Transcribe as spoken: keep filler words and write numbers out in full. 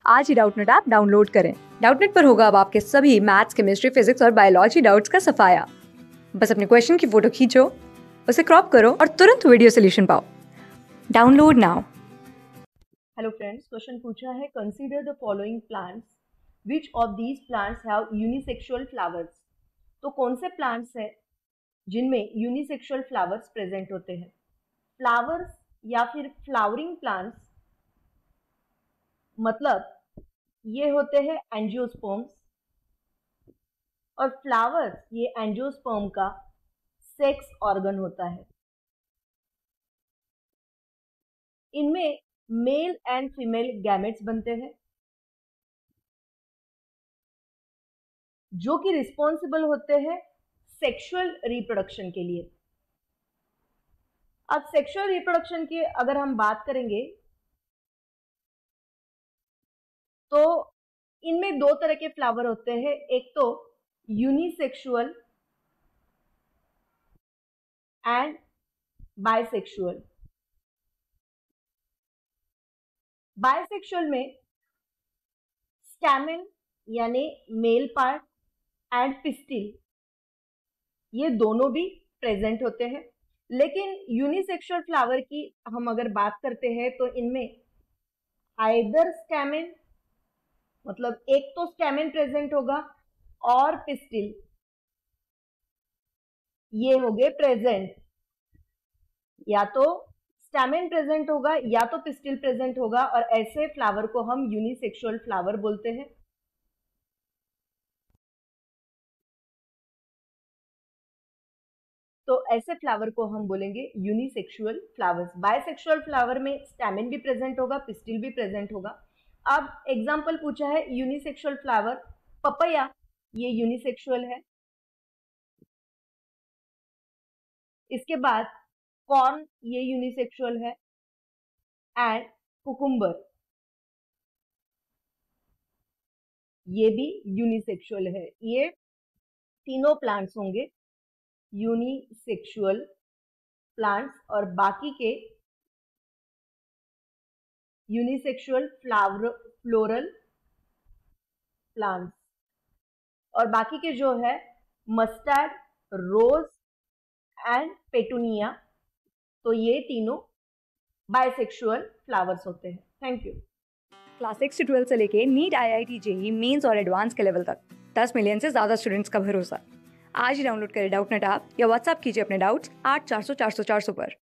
आज ही Doubtnut app download करें। डाउटनेट पर होगा अब आपके सभी मैथ्स, केमिस्ट्री, फिजिक्स और बायोलॉजी डाउट्स का सफाया। बस अपने क्वेश्चन की फोटो खींचो, उसे क्रॉप करो और तुरंत वीडियो सोल्यूशन पाओ। Download now. Hello friends, question पूछा है consider the following plants which of these plants have unisexual flowers. तो कौन से प्लांट्स हैं जिनमें यूनिसेक्सुअल फ्लावर्स प्रेजेंट होते हैं। फ्लावर्स या फिर फ्लावरिंग प्लांट्स मतलब ये होते हैं एंजियोस्पर्म्स, और फ्लावर्स ये एंजियोस्पर्म का सेक्स ऑर्गन होता है। इनमें मेल एंड फीमेल गैमेट्स बनते हैं जो कि रिस्पॉन्सिबल होते हैं सेक्सुअल रिप्रोडक्शन के लिए। अब सेक्सुअल रिप्रोडक्शन की अगर हम बात करेंगे तो इनमें दो तरह के फ्लावर होते हैं, एक तो यूनिसेक्सुअल एंड बायसेक्सुअल। बायसेक्सुअल में स्टैमेन यानी मेल पार्ट एंड पिस्टिल ये दोनों भी प्रेजेंट होते हैं। लेकिन यूनिसेक्सुअल फ्लावर की हम अगर बात करते हैं तो इनमें आइदर स्टैमेन मतलब एक तो स्टैमेन प्रेजेंट होगा और पिस्टिल ये हो गए प्रेजेंट। या तो स्टैमेन प्रेजेंट होगा या तो पिस्टिल प्रेजेंट होगा, और ऐसे फ्लावर को हम यूनिसेक्सुअल फ्लावर बोलते हैं। तो ऐसे फ्लावर को हम बोलेंगे यूनिसेक्सुअल फ्लावर्स। बायसेक्सुअल फ्लावर में स्टैमेन भी प्रेजेंट होगा, पिस्टिल भी प्रेजेंट होगा। अब एग्जांपल पूछा है यूनिसेक्सुअल फ्लावर, पपैया ये यूनिसेक्सुअल है। इसके बाद कॉर्न ये यूनिसेक्सुअल है एंड कुकुम्बर ये भी यूनिसेक्सुअल है। ये तीनों प्लांट्स होंगे यूनिसेक्सुअल प्लांट्स, और बाकी के यूनिसेक्सुअल फ्लावर फ्लोरल प्लांट्स, और बाकी के जो है मस्टर्ड, रोज एंड पेटूनिया, तो ये तीनों बायसेक्सुअल फ्लावर्स होते हैं। Thank you. क्लास सिक्स से ट्वेल्थ से लेके NEET, I I T, JEE mains और एडवांस के लेवल तक दस मिलियन से ज्यादा स्टूडेंट्स का भरोसा। आज ही डाउनलोड करें डाउटनेट ऐप या व्हाट्सएप कीजिए अपने डाउट्स आठ चार सौ चार सौ चार सौ पर।